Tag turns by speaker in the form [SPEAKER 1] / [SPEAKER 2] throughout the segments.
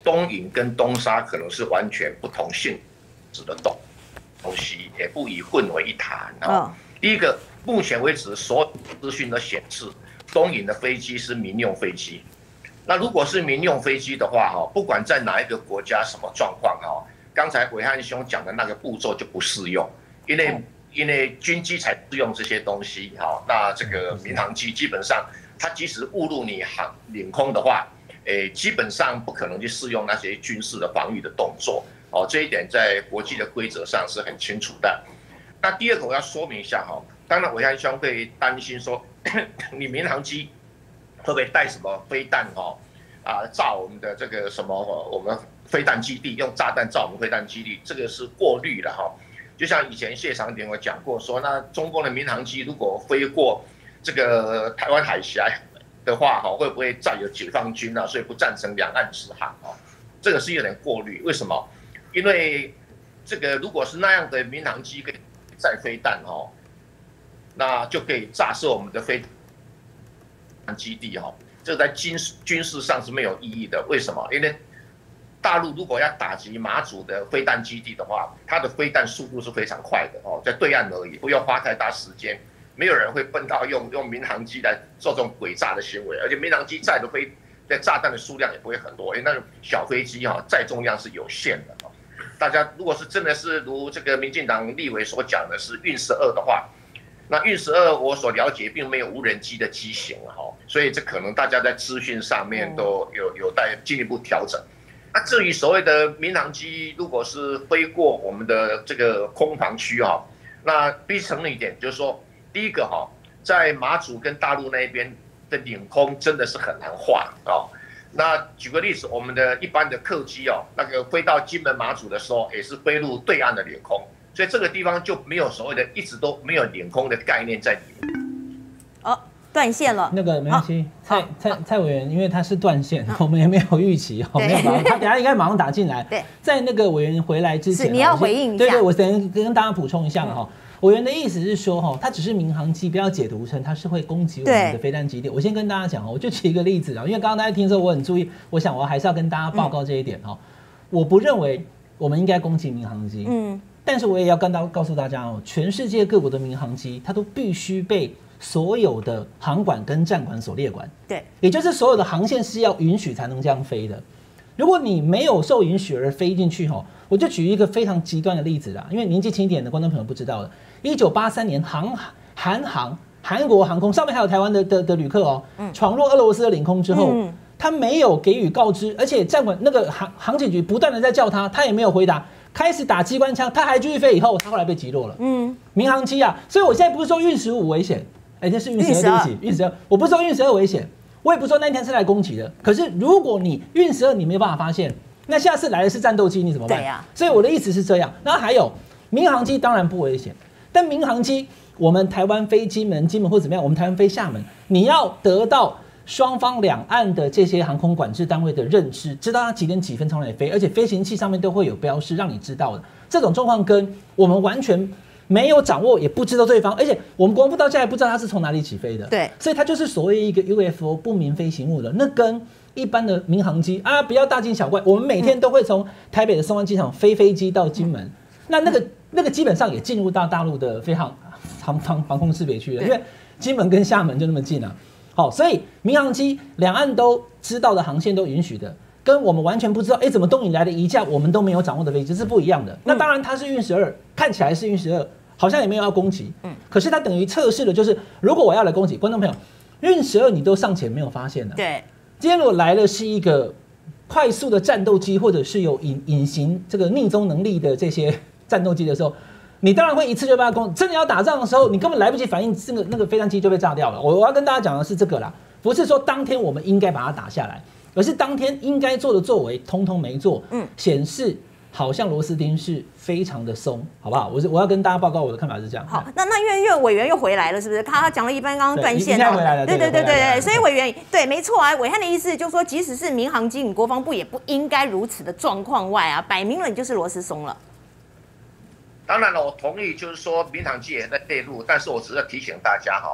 [SPEAKER 1] 东引跟东沙可能是完全不同性质的东西，也不宜混为一谈啊。第一个，目前为止所有资讯都显示，东引的飞机是民用飞机。那如果是民用飞机的话，不管在哪一个国家什么状况，刚才伟汉兄讲的那个步骤就不适用，因为军机才适用这些东西，那这个民航机基本上，它即使误入你领空的话，基本上不可能去适用那些军事的防御的动作，这一点在国际的规则上是很清楚的。那第二个我要说明一下，当然伟汉兄会担心说，你民航机会不会带什么飞弹炸我们的这个什么我们飞弹基地，用炸弹炸我们飞弹基地，这个是过滤了就像以前谢长廷我讲过说，那中共的民航机如果飞过这个台湾海峡的话，会不会载有解放军啊？所以不赞成两岸直航这个是有点过滤。为什么？因为这个如果是那样的民航机可以载飞弹那就可以炸射我们的飞弹基地这个在军事上是没有意义的。为什么？因为大陆如果要打击马祖的飞弹基地的话，它的飞弹速度是非常快的在对岸而已，不用花太大时间。没有人会笨到用民航机来做这种诡诈的行为，而且民航机载的炸弹的数量也不会很多，因为那种小飞机载重量是有限的大家如果是真的是如这个民进党立委所讲的是运12的话，那运12我所了解并没有无人机的机型所以这可能大家在资讯上面都有待进一步调整。那至于所谓的民航机如果是飞过我们的这个空防区那必须承认一点，就是说第一个在马祖跟大陆那边的领空真的是很难画那举个例子，我们的一般的客机那个飞到金门马祖的时候，也是飞入对岸的领空，所以这个地方就没有所谓的一直都没有领空的概念在里面。
[SPEAKER 2] 断线了。
[SPEAKER 3] 那个没关系，蔡委员，因为他是断线，我们也没有预期，没有他等下应该马上打进来。
[SPEAKER 2] 对，
[SPEAKER 3] 在那个委员回来之前，
[SPEAKER 2] 你要回应一下。
[SPEAKER 3] 对，我等跟大家补充一下委员的意思是说，它只是民航机，不要解读成它是会攻击我们的飞弹基地。我先跟大家讲我就举一个例子因为刚刚大家听的时候我很注意，我想我还是要跟大家报告这一点我不认为我们应该攻击民航机，但是我也要告诉大家全世界各国的民航机，它都必须被所有的航管跟站管所列管，
[SPEAKER 2] 对，
[SPEAKER 3] 也就是所有的航线是要允许才能这样飞的。如果你没有受允许而飞进去我就举一个非常极端的例子啦，因为年纪轻一点的观众朋友不知道的，1983年韩国航空上面还有台湾的旅客闯入俄罗斯的领空之后，他没有给予告知，而且站管那个航警局不断的在叫他也没有回答，开始打机关枪，他还继续飞，以后他后来被击落了。民航机所以我现在不是说运15危险，这是运12，对不起，运12，我不是说运12危险，我也不是说那天是来攻击的，可是如果你运12你没有办法发现，那下次来的是战斗机，你怎么办？
[SPEAKER 2] 对啊，
[SPEAKER 3] 所以我的意思是这样。那还有民航机当然不危险，但民航机我们台湾飞金门或怎么样，我们台湾飞厦门，你要得到双方两岸的这些航空管制单位的认知，知道它几点几分从哪里飞，而且飞行器上面都会有标示让你知道的。这种状况跟我们完全没有掌握，也不知道对方，而且我们国防部到现在还不知道它是从哪里起飞的。
[SPEAKER 2] 对，
[SPEAKER 3] 所以它就是所谓一个 UFO 不明飞行物的，那跟一般的民航机不要大惊小怪。我们每天都会从台北的松湾机场飞机到金门，那个基本上也进入到大陆的飞航空识别区了，因为金门跟厦门就那么近好，所以民航机两岸都知道的航线都允许的，跟我们完全不知道怎么东引来的一架我们都没有掌握的飞机是不一样的。那当然它是运12，看起来是运12，好像也没有要攻击，可是它等于测试的就是如果我要来攻击，观众朋友，运12你都尚且没有发现的，
[SPEAKER 2] 对。
[SPEAKER 3] 今天如果来的是一个快速的战斗机，或者是有隐形这个逆踪能力的这些战斗机的时候，你当然会一次就被它攻。真的要打仗的时候，你根本来不及反应，那个飞弹机就被炸掉了。我要跟大家讲的是这个啦，不是说当天我们应该把它打下来，而是当天应该做的作为通通没做，显示好像螺丝钉是非常的松，好不好？我要跟大家报告我的看法是这样。
[SPEAKER 2] 好，那因为委员又回来了，是不是？他讲了一半，刚刚断线
[SPEAKER 3] 了，回来了，
[SPEAKER 2] 对，所以委员对，没错啊。伟汉的意思就是说，即使是民航机，你国防部也不应该如此的状况外摆明了你就是螺丝松了。
[SPEAKER 1] 当然了，我同意，就是说民航机也在内陆，但是我只是提醒大家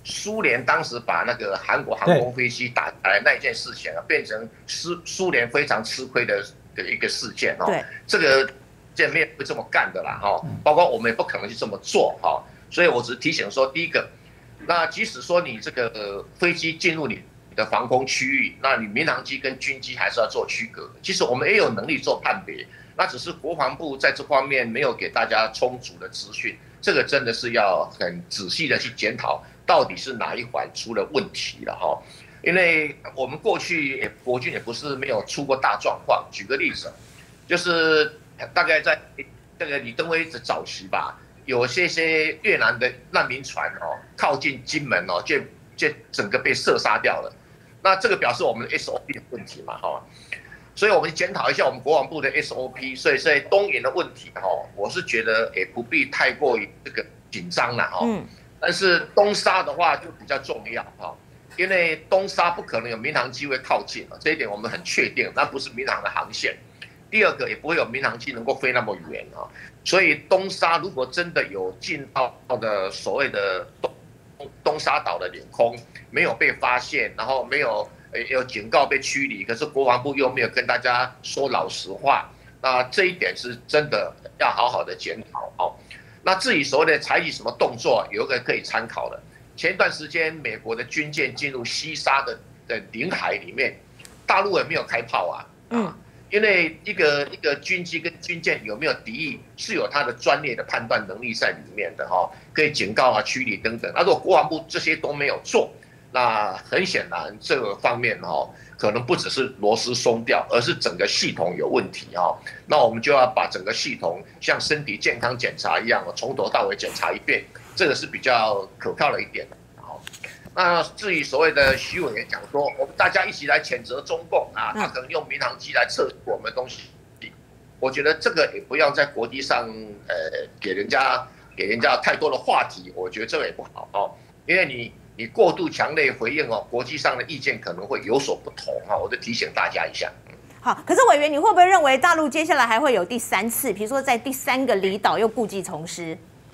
[SPEAKER 1] 苏联当时把那个韩国航空飞机打下来那一件事情啊，变成苏联非常吃亏的一个事件哦。这个见面会这么干的啦哈，包括我们也不可能去这么做哈。所以我只是提醒说，第一个，那即使说你这个飞机进入你的防空区域，那你民航机跟军机还是要做区隔。其实我们也有能力做判别，那只是国防部在这方面没有给大家充足的资讯，这个真的是要很仔细的去检讨。到底是哪一环出了问题了哈？因为我们过去国军也不是没有出过大状况。举个例子，就是大概在这个李登辉的早期吧，有些越南的难民船哦，靠近金门哦，就整个被射杀掉了。那这个表示我们的 SOP 有问题嘛哈？所以我们检讨一下我们国防部的 SOP。所以在东引的问题哈，我是觉得也不必太过于这个紧张了哈。但是东沙的话就比较重要哈，因为东沙不可能有民航机会靠近这一点我们很确定，那不是民航的航线。第二个也不会有民航机能够飞那么远啊，所以东沙如果真的有进到的所谓的东沙岛的领空没有被发现，然后没有有警告被驱离，可是国防部又没有跟大家说老实话，那这一点是真的要好好的检讨哦。那至于所谓的采取什么动作，有一个可以参考的。前一段时间，美国的军舰进入西沙的领海里面，大陆也没有开炮啊，因为一个军机跟军舰有没有敌意，是有它的专业的判断能力在里面的哈，可以警告啊、驱离等等。那如果国防部这些都没有做，那很显然这个方面哈，可能不只是螺丝松掉，而是整个系统有问题哈。那我们就要把整个系统像身体健康检查一样，从头到尾检查一遍，这个是比较可靠的一点。好，那至于所谓的徐委员讲说，我们大家一起来谴责中共啊，他可能用民航机来测试我们的东西，我觉得这个也不要在国际上给人家太多的话题，我觉得这个也不好哦，因为你过度强烈回应哦，国际上的意见可能会有所不同哈，我就提醒大家一下。
[SPEAKER 2] 好，可是委员，你会不会认为大陆接下来还会有第3次，比如说在第3个离岛又故技重施？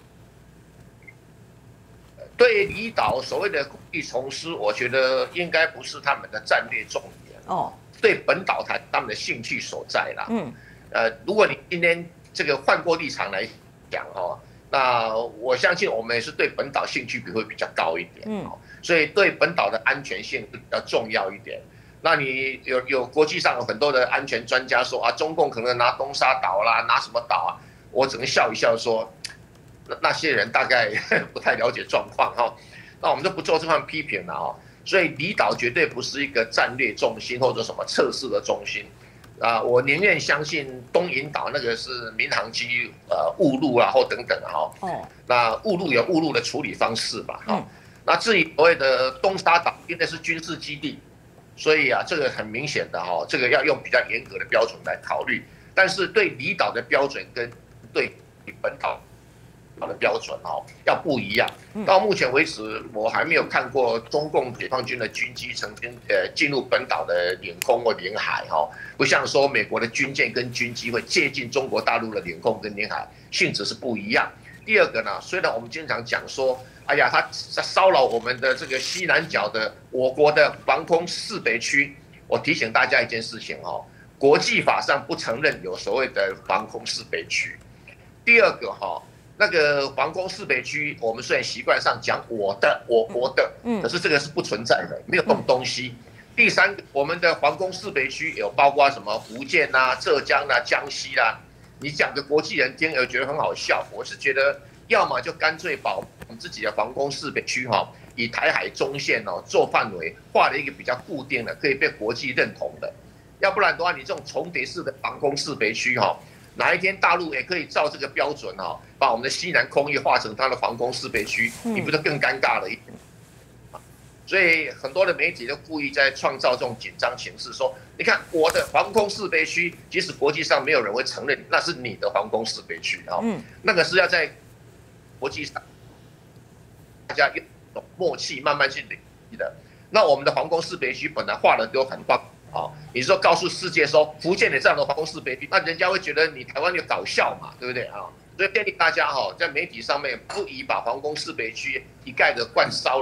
[SPEAKER 1] 对离岛所谓的故技重施，我觉得应该不是他们的战略重点哦，对本岛才他们的兴趣所在啦。如果你今天这个换过立场来讲哦。那我相信我们也是对本岛兴趣会比较高一点，所以对本岛的安全性比较重要一点。那你有国际上有很多的安全专家说啊，中共可能拿东沙岛啦，拿什么岛啊？我只能笑一笑说，那些人大概不太了解状况哈。那我们就不做这番批评了哦。所以离岛绝对不是一个战略中心或者什么测试的中心。我宁愿相信东引岛那个是民航机误入啊或等等哈。那误入有误入的处理方式吧。那至于所谓的东沙岛，因为是军事基地，所以这个很明显的哈，这个要用比较严格的标准来考虑。但是对离岛的标准跟对本岛的标准要不一样。到目前为止，我还没有看过中共解放军的军机曾经进入本岛的领空或领海不像说美国的军舰跟军机会接近中国大陆的领空跟领海，性质是不一样。第二个呢，虽然我们经常讲说，哎呀，他骚扰我们的这个西南角的我国的防空识别区，我提醒大家一件事情国际法上不承认有所谓的防空识别区。第二个那个防空识别区，我们虽然习惯上讲我国的，可是这个是不存在的，没有这种东西。第三个，我们的防空识别区有包括什么福建啦、浙江啦、江西啦，你讲给国际人听，觉得很好笑。我是觉得，要么就干脆把我们自己的防空识别区以台海中线做范围，画了一个比较固定的，可以被国际认同的。要不然的话，你这种重叠式的防空识别区哪一天大陆也可以照这个标准把我们的西南空域划成它的防空识别区，你不就更尴尬了一点？所以很多的媒体都故意在创造这种紧张情势，说你看我的防空识别区，即使国际上没有人会承认那是你的防空识别区那个是要在国际上大家有默契慢慢去累积的。那我们的防空识别区本来画的都很棒。你说告诉世界说福建也这样的防空识别区，那人家会觉得你台湾有搞笑嘛，对不对所以建议大家在媒体上面不宜把防空识别区一概的灌骚扰，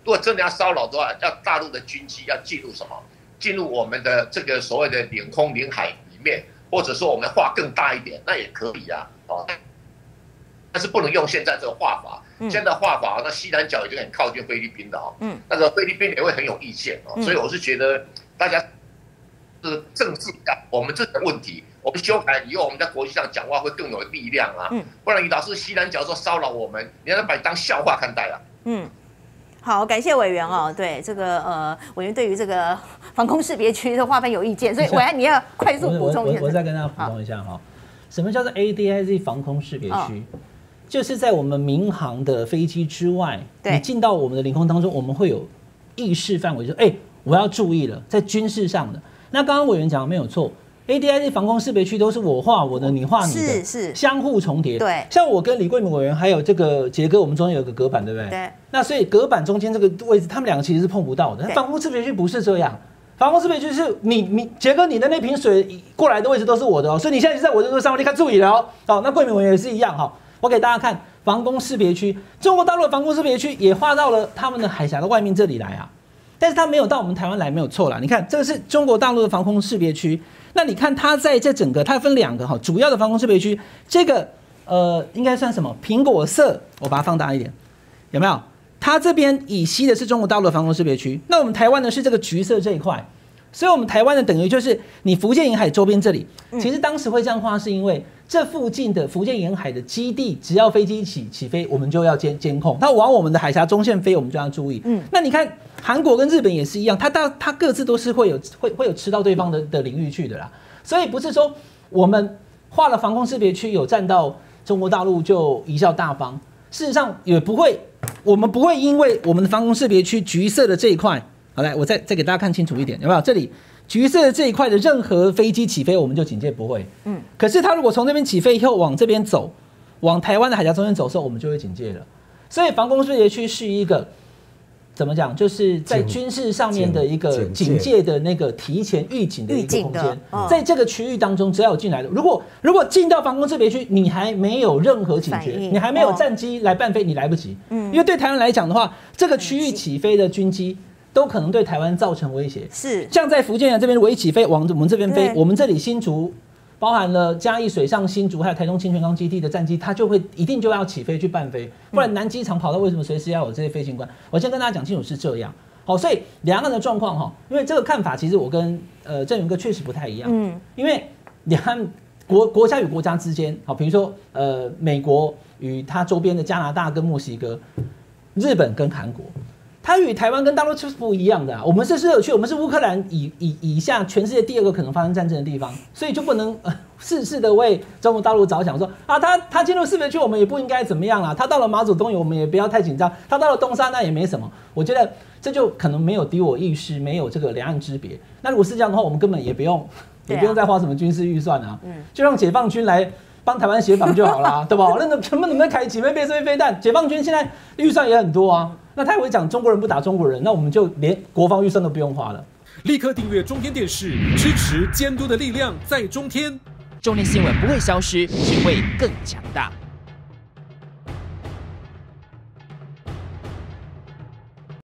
[SPEAKER 1] 如果真的要骚扰的话，要大陆的军机要进入什么？进入我们的这个所谓的领空领海里面，或者说我们画更大一点，那也可以啊，但是不能用现在这个画法。现在的画法，那西南角已经很靠近菲律宾了哦，那个菲律宾也会很有意见哦，所以我是觉得大家是正视一下我们这个问题，我们修改以后，我们在国际上讲话会更有力量啊，不然你老是西南角说骚扰我们，你要把你当笑话看待啊。
[SPEAKER 2] 好，感谢委员哦。对这个委员对于这个防空识别区的划分有意见，所以委员你要快速补充一下。
[SPEAKER 3] 我再跟大家补充一下哈，什么叫做 ADIZ 防空识别区？就是在我们民航的飞机之外，你进到我们的领空当中，我们会有意识范围，就我要注意了，在军事上的。那刚刚委员讲的没有错。ADIZ 防空识别区都是我画我的，你画你的，是相互重叠。
[SPEAKER 2] 对，
[SPEAKER 3] 像我跟李桂明委员还有这个杰哥，我们中间有个隔板，对不对？
[SPEAKER 2] 对。那
[SPEAKER 3] 所以隔板中间这个位置，他们两个其实是碰不到的。防空识别区不是这样，防空识别区是你杰哥你的那瓶水过来的位置都是我的哦，所以你现在就在我的路上，立刻注意了哦。好，那桂明委员也是一样哈。我给大家看防空识别区，中国大陆的防空识别区也划到了他们的海峡的外面这里来啊，但是它没有到我们台湾来，没有错啦。你看这个是中国大陆的防空识别区。那你看它在这整个，它分两个哈，主要的防空识别区，这个应该算什么？苹果色，我把它放大一点，有没有？它这边以西的是中国大陆的防空识别区，那我们台湾呢是这个橘色这一块，所以我们台湾的等于就是你福建沿海周边这里，其实当时会这样画，是因为这附近的福建沿海的基地，只要飞机起飞，我们就要监控，它往我们的海峡中线飞，我们就要注意。那你看。韩国跟日本也是一样，它各自都是会有吃到对方的领域去的啦，所以不是说我们画了防空识别区有占到中国大陆就贻笑大方，事实上也不会，我们不会因为我们的防空识别区橘色的这一块，好来，我再给大家看清楚一点，有没有？这里橘色的这一块的任何飞机起飞，我们就警戒不会。可是它如果从那边起飞以后往这边走，往台湾的海峡中间走的时候，我们就会警戒了。所以防空识别区是一个。怎么讲？就是在军事上面的一个警戒的那个提前预警的一个空间，在这个区域当中，只要有进来的，如果进到防空识别区，你还没有任何警觉，你还没有战机来伴飞，你来不及。因为对台湾来讲的话，这个区域起飞的军机都可能对台湾造成威胁。是像在福建这边微起飞往我们这边飞，我们这里新竹。包含了嘉义水上新竹还有台东清泉岗基地的战机，它一定就要起飞去伴飞，不然南机场跑道为什么随时要有这些飞行官？我先跟大家讲清楚是这样。好，所以两岸的状况哈，因为这个看法其实我跟郑源哥确实不太一样。因为两岸国家与国家之间，好，比如说美国与它周边的加拿大跟墨西哥，日本跟韩国。它与台湾跟大陆就是不一样的啊，我们是社区，我们是乌克兰以下全世界第2个可能发生战争的地方，所以就不能事事的为中国大陆着想，说啊他进入识别区我们也不应该怎么样啦，他到了马祖东引我们也不要太紧张，他到了东沙那也没什么，我觉得这就可能没有敌我意识，没有这个两岸之别。那如果是这样的话，我们根本也不用再花什么军事预算啊，就让解放军来。帮台湾协防就好啦，对吧？那全部能不能开几枚飞飞弹？解放军现在预算也很多啊。那他也会讲中国人不打中国人，那我们就连国防预算都不用花了。
[SPEAKER 4] 立刻订阅中天电视，支持监督的力量在中天。
[SPEAKER 5] 中天新闻不会消失，只会更强大。